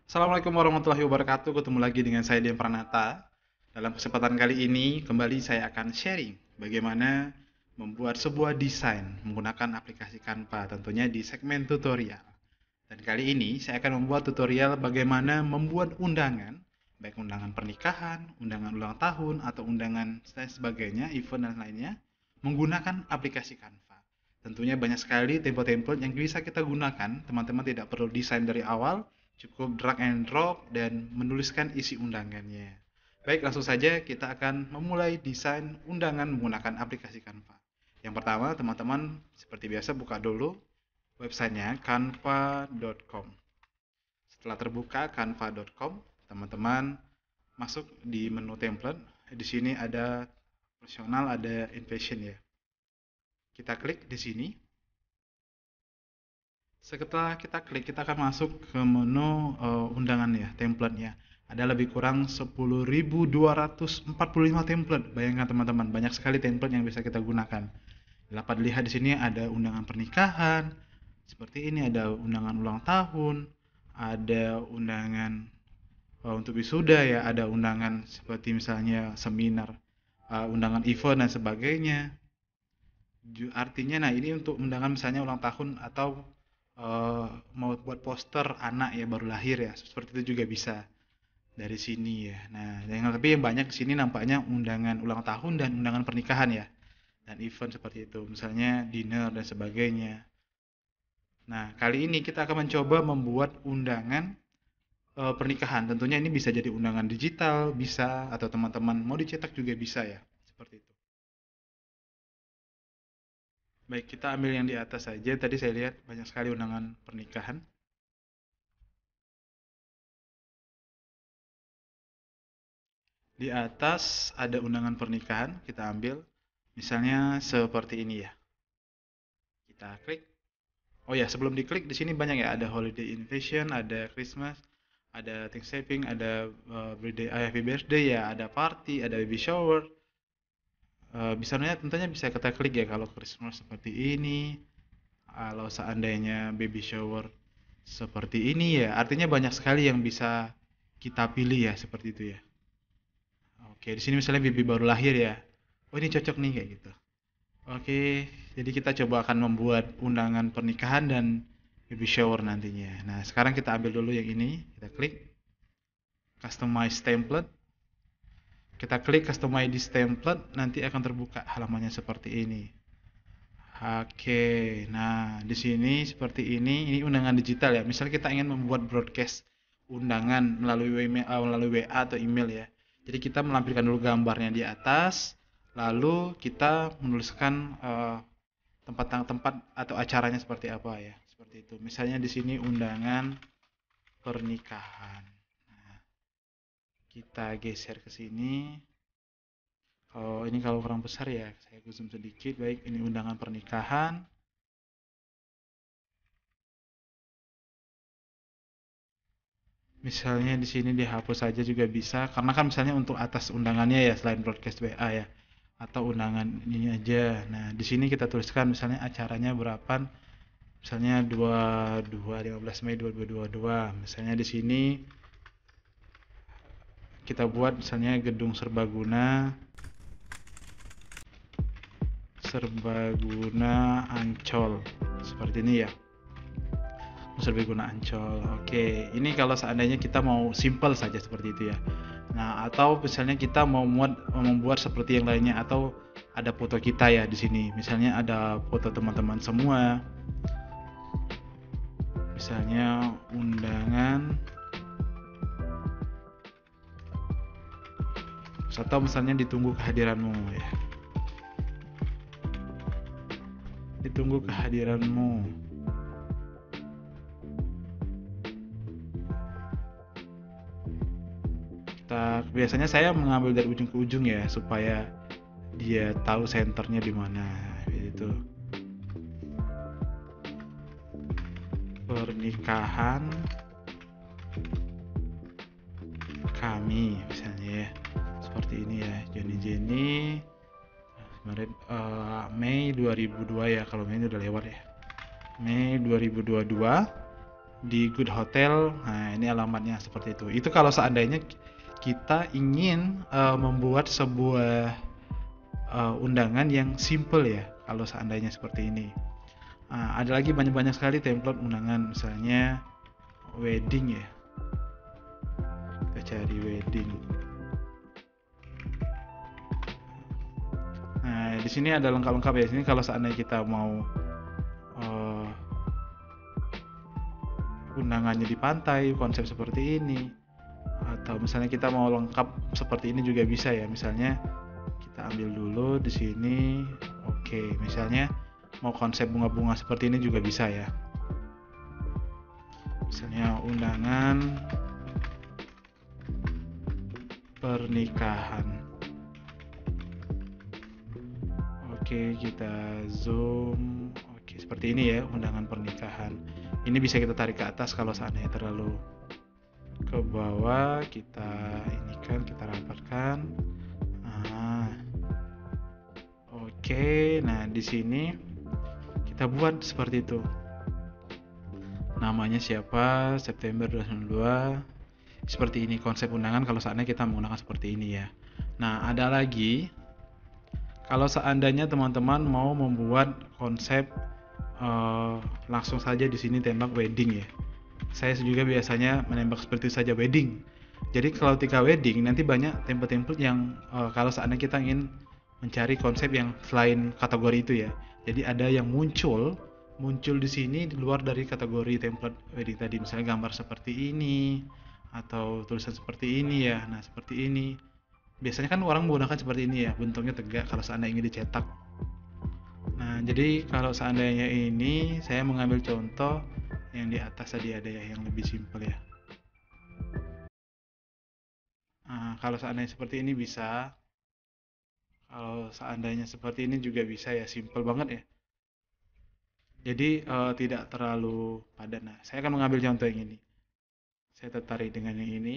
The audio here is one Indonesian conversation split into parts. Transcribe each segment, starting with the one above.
Assalamualaikum warahmatullahi wabarakatuh. Ketemu lagi dengan saya Dian Pranata. Dalam kesempatan kali ini, kembali saya akan sharing bagaimana membuat sebuah desain menggunakan aplikasi Canva, tentunya di segmen tutorial. Dan kali ini saya akan membuat tutorial bagaimana membuat undangan, baik undangan pernikahan, undangan ulang tahun, atau undangan dan sebagainya, event dan lainnya, menggunakan aplikasi Canva. Tentunya banyak sekali template-template yang bisa kita gunakan. Teman-teman tidak perlu desain dari awal, cukup drag and drop dan menuliskan isi undangannya. Baik, langsung saja kita akan memulai desain undangan menggunakan aplikasi Canva. Yang pertama, teman-teman seperti biasa buka dulu websitenya canva.com. Setelah terbuka canva.com, teman-teman masuk di menu template. Di sini ada profesional, ada innovation ya. Kita klik di sini. Setelah kita klik, kita akan masuk ke menu undangan ya, template-nya. Ada lebih kurang 10.245 template. Bayangkan teman-teman, banyak sekali template yang bisa kita gunakan. Dapat dilihat di sini ada undangan pernikahan, seperti ini ada undangan ulang tahun, ada undangan untuk wisuda ya, ada undangan seperti misalnya seminar, undangan event dan sebagainya. Artinya, nah ini untuk undangan misalnya ulang tahun atau mau buat poster anak ya baru lahir ya, seperti itu juga bisa dari sini ya. Nah, yang banyak di sini nampaknya undangan ulang tahun dan undangan pernikahan ya, dan event seperti itu, misalnya dinner dan sebagainya. Nah, kali ini kita akan mencoba membuat undangan pernikahan. Tentunya ini bisa jadi undangan digital, bisa, atau teman-teman mau dicetak juga bisa ya, seperti itu. Baik, kita ambil yang di atas saja. Tadi saya lihat banyak sekali undangan pernikahan. Di atas ada undangan pernikahan, kita ambil. Misalnya seperti ini ya. Kita klik. Oh ya, sebelum diklik di sini banyak ya, ada holiday invitation, ada Christmas, ada Thanksgiving, ada birthday, happy birthday ya, ada party, ada baby shower. Misalnya tentunya bisa kita klik ya kalau Christmas seperti ini, kalau seandainya baby shower seperti ini ya, artinya banyak sekali yang bisa kita pilih ya seperti itu ya. Oke, di sini misalnya baby baru lahir ya. Oh, ini cocok nih kayak gitu. Oke, jadi kita coba akan membuat undangan pernikahan dan baby shower nantinya. Nah, sekarang kita ambil dulu yang ini, kita klik customize template. Kita klik customize template, nanti akan terbuka halamannya seperti ini. Oke, nah di sini seperti ini undangan digital ya. Misal kita ingin membuat broadcast undangan melalui WA atau email ya. Jadi kita melampirkan dulu gambarnya di atas, lalu kita menuliskan tempat-tempat atau acaranya seperti apa ya. Seperti itu. Misalnya di sini undangan pernikahan. Nah, kita geser ke sini. Oh, ini kalau kurang besar ya, saya zoom sedikit. Baik, ini undangan pernikahan. Misalnya di sini dihapus saja juga bisa, karena kan misalnya untuk atas undangannya ya selain broadcast WA ya, atau undangan ini aja. Nah, di sini kita tuliskan misalnya acaranya berapa, misalnya 15 Mei 2022. Misalnya di sini kita buat misalnya Gedung Serbaguna Ancol. Seperti ini ya. Serbaguna Ancol. Oke, ini kalau seandainya kita mau simple saja seperti itu ya. Nah, atau misalnya kita mau membuat seperti yang lainnya, atau ada foto kita ya di sini. Misalnya ada foto teman-teman semua. Misalnya undangan, atau misalnya ditunggu kehadiranmu ya. Ditunggu kehadiranmu. Biasanya saya mengambil dari ujung ke ujung ya supaya dia tahu senternya di mana gitu. Pernikahan kami misalnya ya, seperti ini ya, Jenny kemarin Mei 2002 ya, kalau Mei ini udah lewat ya, Mei 2022. di Good Hotel. Nah, ini alamatnya seperti itu. Itu kalau seandainya kita ingin membuat sebuah undangan yang simple ya, kalau seandainya seperti ini. Ada lagi banyak-banyak sekali template undangan, misalnya wedding ya. Kita cari wedding. Nah, di sini ada lengkap-lengkap ya. Sini kalau seandainya kita mau undangannya di pantai, konsep seperti ini, atau misalnya kita mau lengkap seperti ini juga bisa ya. Misalnya kita ambil dulu di sini. Oke, misalnya mau konsep bunga-bunga seperti ini juga bisa ya. Misalnya undangan pernikahan. Oke, kita zoom. Oke, seperti ini ya undangan pernikahan. Ini bisa kita tarik ke atas kalau seandainya terlalu ke bawah. Kita ini kan kita rapatkan. Oke, nah di sini kita buat seperti itu. Namanya siapa? September 2022. Seperti ini konsep undangan kalau seandainya kita menggunakan seperti ini ya. Nah, ada lagi kalau seandainya teman-teman mau membuat konsep langsung saja di sini tembak wedding ya. Saya juga biasanya menembak seperti itu saja wedding. Jadi kalau ketika wedding nanti banyak template-template yang kalau seandainya kita ingin mencari konsep yang selain kategori itu ya. Jadi ada yang muncul di sini di luar dari kategori template wedding tadi, misalnya gambar seperti ini atau tulisan seperti ini ya. Nah, seperti ini. Biasanya kan orang menggunakan seperti ini ya, bentuknya tegak kalau seandainya ingin dicetak. Nah, jadi kalau seandainya ini saya mengambil contoh yang di atas tadi ada ya, yang lebih simpel ya. Nah, kalau seandainya seperti ini bisa. Kalau seandainya seperti ini juga bisa ya, simpel banget ya. Jadi tidak terlalu padat. Nah, saya akan mengambil contoh yang ini. Saya tertarik dengan yang ini.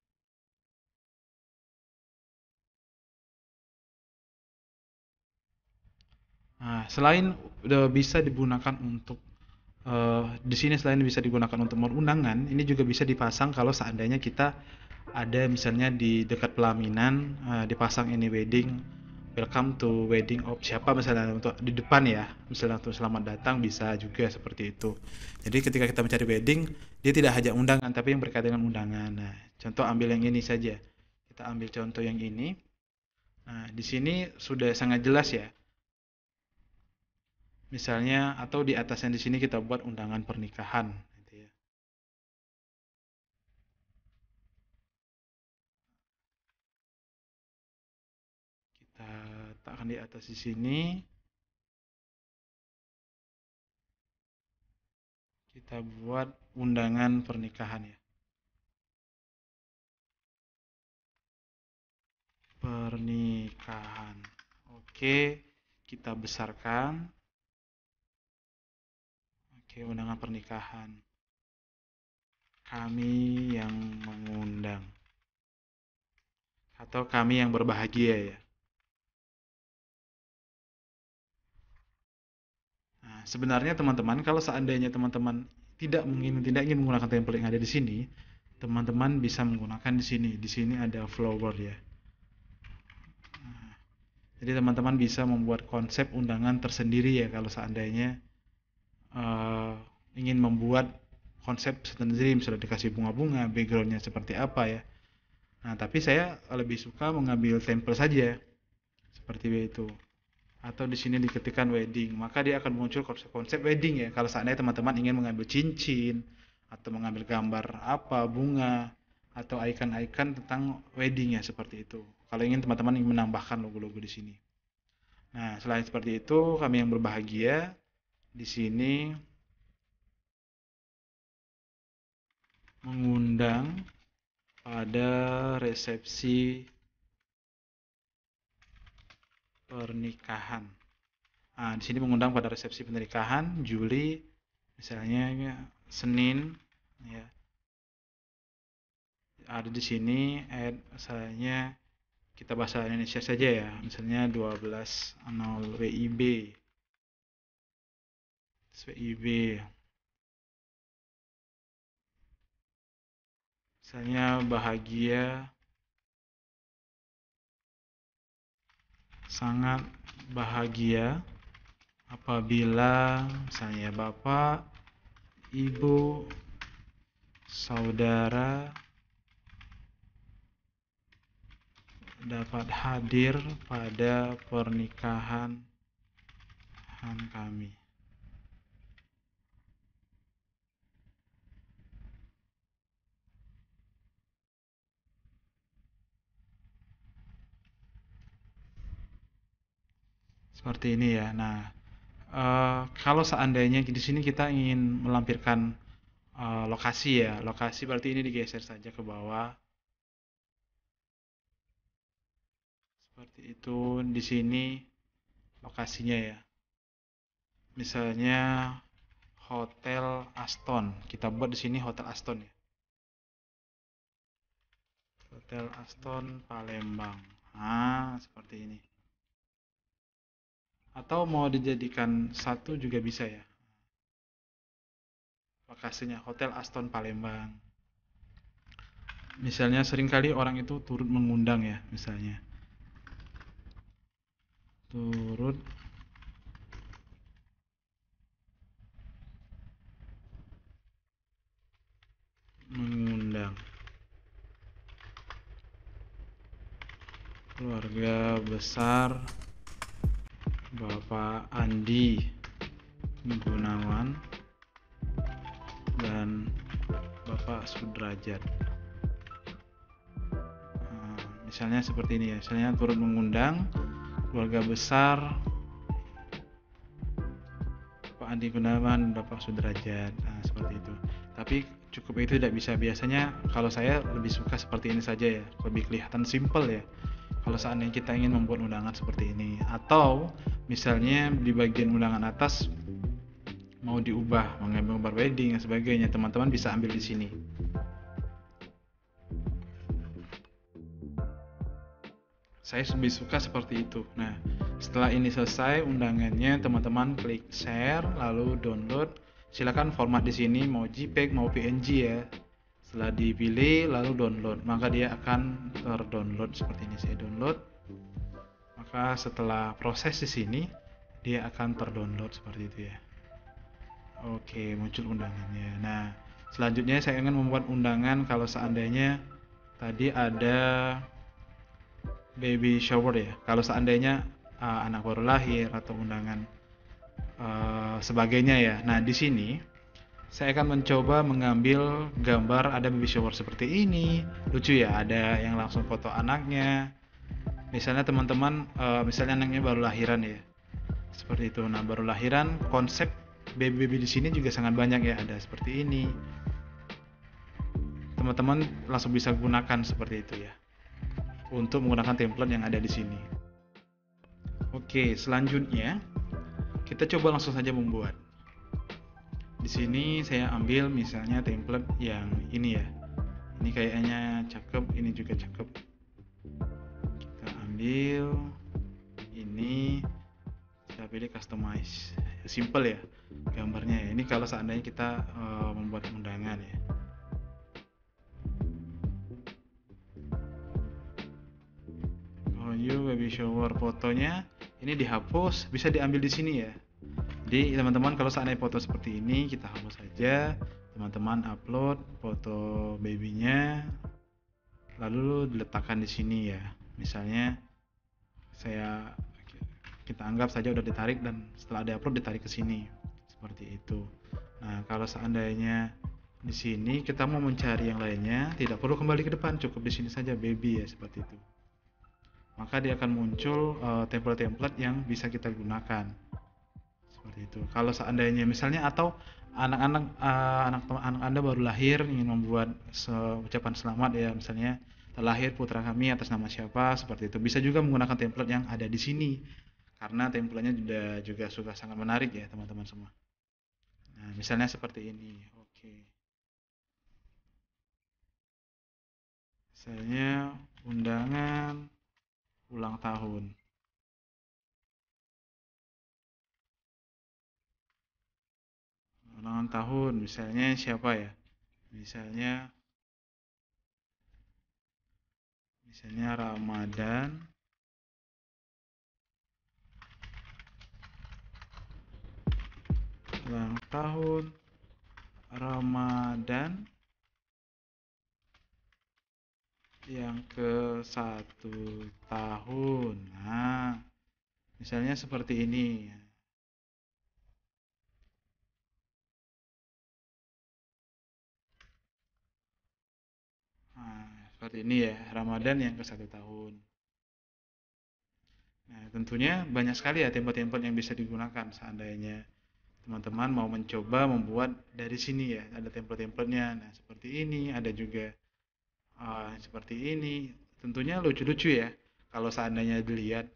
Nah, selain udah bisa digunakan untuk di sini selain bisa digunakan untuk undangan, ini juga bisa dipasang kalau seandainya kita ada misalnya di dekat pelaminan, dipasang ini wedding, welcome to wedding of siapa misalnya untuk di depan ya, misalnya untuk selamat datang bisa juga seperti itu. Jadi ketika kita mencari wedding, dia tidak hanya undangan tapi yang berkaitan dengan undangan. Nah, contoh ambil yang ini saja. Kita ambil contoh yang ini. Nah, di sini sudah sangat jelas ya. Misalnya atau di atasnya di sini kita buat undangan pernikahan gitu ya. Kita letakkan di atas di sini. Kita buat undangan pernikahan ya. Pernikahan. Oke, kita besarkan. Oke, undangan pernikahan. Kami yang mengundang. Atau kami yang berbahagia ya. Nah, sebenarnya teman-teman, kalau seandainya teman-teman tidak ingin menggunakan template yang ada di sini, teman-teman bisa menggunakan di sini. Di sini ada flower ya. Nah, jadi teman-teman bisa membuat konsep undangan tersendiri ya kalau seandainya uh, ingin membuat konsep sendiri, misalnya dikasih bunga-bunga, backgroundnya seperti apa ya. Nah, tapi saya lebih suka mengambil template saja seperti itu. Atau di sini diketikkan wedding, maka dia akan muncul konsep-konsep wedding ya. Kalau seandainya teman-teman ingin mengambil cincin atau mengambil gambar apa, bunga atau icon-icon tentang wedding ya seperti itu. Kalau ingin teman-teman ingin menambahkan logo-logo di sini. Nah, selain seperti itu, kami yang berbahagia di sini mengundang pada resepsi pernikahan. Nah, di sini mengundang pada resepsi pernikahan Juli, misalnya Senin, ya. Ada di sini misalnya kita bahasa Indonesia saja ya, misalnya 12.0 WIB. WIB. Misalnya bahagia, sangat bahagia apabila misalnya Bapak, Ibu, saudara dapat hadir pada pernikahan kami. Seperti ini ya. Nah, kalau seandainya di sini kita ingin melampirkan lokasi ya, lokasi berarti ini digeser saja ke bawah. Seperti itu di sini lokasinya ya. Misalnya Hotel Aston. Kita buat di sini Hotel Aston ya. Hotel Aston Palembang. Ah, seperti ini. Atau mau dijadikan satu juga bisa ya. Lokasinya Hotel Aston Palembang. Misalnya seringkali orang itu turut mengundang ya, misalnya. Turut mengundang keluarga besar Bapak Andi Gunawan dan Bapak Sudrajat. Misalnya seperti ini ya, misalnya turut mengundang keluarga besar Pak Andi Gunawan, Bapak Sudrajat, nah, seperti itu. Tapi cukup itu tidak bisa. Biasanya kalau saya lebih suka seperti ini saja ya, lebih kelihatan simple ya. Kalau seandainya kita ingin membuat undangan seperti ini, atau misalnya di bagian undangan atas mau diubah, mengambil gambar wedding dan sebagainya, teman-teman bisa ambil di sini. Saya lebih suka seperti itu. Nah, setelah ini selesai undangannya, teman-teman klik share lalu download. Silakan format di sini mau JPEG mau PNG ya. Setelah dipilih lalu download, maka dia akan terdownload seperti ini. Saya download. Maka setelah proses di sini dia akan terdownload seperti itu ya. Oke, muncul undangannya. Nah, selanjutnya saya ingin membuat undangan kalau seandainya tadi ada baby shower ya. Kalau seandainya anak baru lahir atau undangan sebagainya ya. Nah, di sini saya akan mencoba mengambil gambar ada baby shower seperti ini. Lucu ya, ada yang langsung foto anaknya. Misalnya teman-teman misalnya anaknya baru lahiran ya. Seperti itu. Nah, baru lahiran konsep baby-baby di sini juga sangat banyak ya. Ada seperti ini. Teman-teman langsung bisa gunakan seperti itu ya. Untuk menggunakan template yang ada di sini. Oke, selanjutnya kita coba langsung saja membuat. Di sini saya ambil misalnya template yang ini ya. Ini kayaknya cakep, ini juga cakep. Kita ambil ini, kita pilih customize. Simple ya gambarnya ya. Ini kalau seandainya kita membuat undangan ya. Oh, you baby shower fotonya ini dihapus, bisa diambil di sini ya. Jadi teman-teman kalau seandainya foto seperti ini kita hapus saja, teman-teman upload foto babynya, lalu diletakkan di sini ya. Misalnya kita anggap saja udah ditarik dan setelah diupload ditarik ke sini seperti itu. Nah kalau seandainya di sini kita mau mencari yang lainnya, tidak perlu kembali ke depan, cukup di sini saja baby ya seperti itu. Maka dia akan muncul template-template yang bisa kita gunakan. Seperti itu. Kalau seandainya misalnya atau anak Anda baru lahir ingin membuat ucapan selamat ya, misalnya terlahir putra kami atas nama siapa, seperti itu. Bisa juga menggunakan template yang ada di sini. Karena template-nya juga sudah sangat menarik ya, teman-teman semua. Nah, misalnya seperti ini. Oke. Misalnya undangan ulang tahun. Ulang tahun misalnya siapa ya? Misalnya Misalnya Ramadan, ulang tahun Ramadan yang ke 1 tahun. Nah, misalnya seperti ini. Nah, seperti ini ya, Ramadan yang ke 1 tahun. Nah, tentunya banyak sekali ya template-template yang bisa digunakan seandainya teman-teman mau mencoba membuat dari sini ya. Ada template-templatenya. Nah, seperti ini, ada juga seperti ini. Tentunya lucu-lucu ya kalau seandainya dilihat.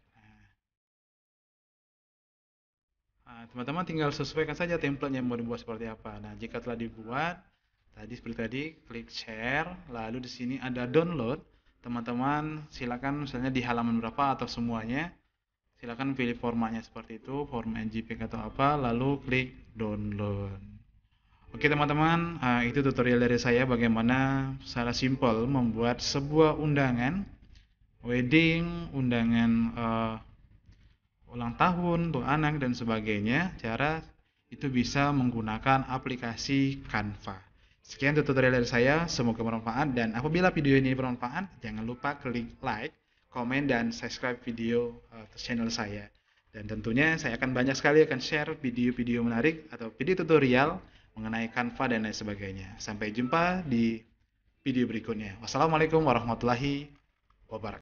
Nah, teman-teman tinggal sesuaikan saja template yang mau dibuat seperti apa. Nah, jika telah dibuat, tadi seperti tadi, klik share, lalu di sini ada download. Teman-teman silakan misalnya di halaman berapa atau semuanya, silakan pilih formatnya seperti itu, format JPEG atau apa, lalu klik download. Oke teman-teman, itu tutorial dari saya bagaimana secara simpel membuat sebuah undangan wedding, undangan ulang tahun untuk anak dan sebagainya. Cara itu bisa menggunakan aplikasi Canva. Sekian tutorial dari saya, semoga bermanfaat, dan apabila video ini bermanfaat, jangan lupa klik like, komen, dan subscribe video channel saya. Dan tentunya saya akan banyak sekali akan share video-video menarik atau video tutorial mengenai Canva dan lain sebagainya. Sampai jumpa di video berikutnya. Wassalamualaikum warahmatullahi wabarakatuh.